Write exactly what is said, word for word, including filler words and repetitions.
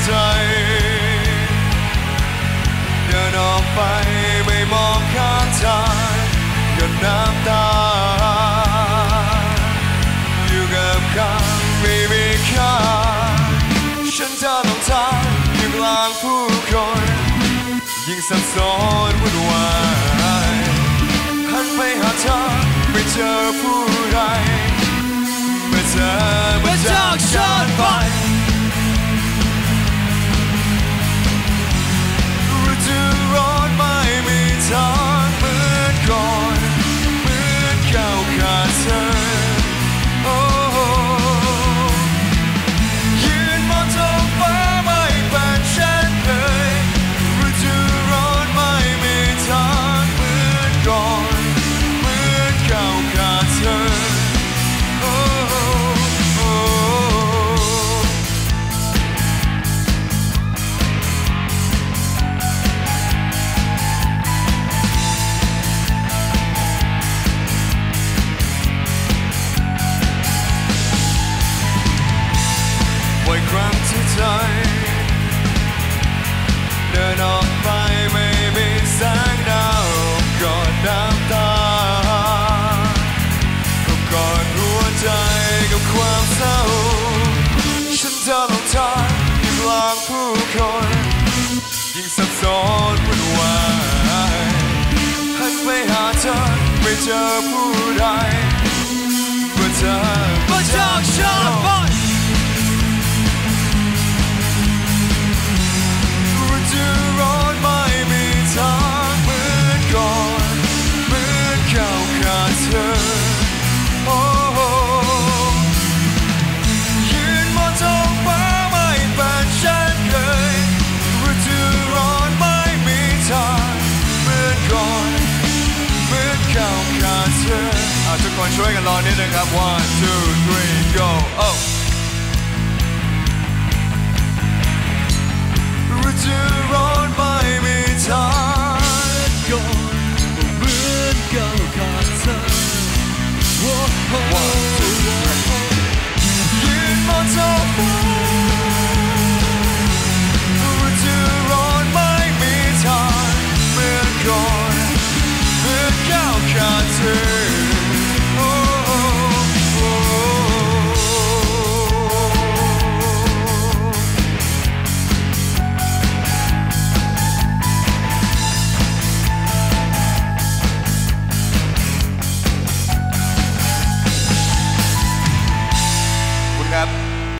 ใจเดินออกไปไม่มองข้างทางหยดน้ำตาอยู่กับข้างไม่มีค่าฉันเจอหลงทางอยู่กลางผู้คนยิ่งสับสนวุ่นวายหันไปหาเธอไม่เจอผู้ใดเมื่อเธอมาจากฉันไปฤดูร้อนไม่มีทางเหมือนก่อนเหมือนเขาขาดเธอโอ้ยืนมองท้องฟ้าไม่เป็นเช่นเคยฤดูร้อนไม่มีทางเหมือนก่อนเหมือนเขาขาดเธอบ่อยครั้งที่ใจเดินออกไปไม่มีแสงดาวกอดน้ำตาก็กอดหัวใจกับความเศร้าฉันเจอหลงทางอยู่กลางผู้คนยิ่งสับสนวุ่นวายหันไปหาเธอไม่เจอผู้ใดเมื่อเธอมาจากฉันไปฤดูร้อนไม่มีทางเหมือนก่อนเหมือนเขาขาดเธอโอ้ยืนมองท้องฟ้าไม่เป็นเช่นเคยฤดูร้อนไม่มีทางเหมือนก่อนเหมือนเขาขาดเธอทุกคนช่วยกันรอนิดนึงครับ one two three go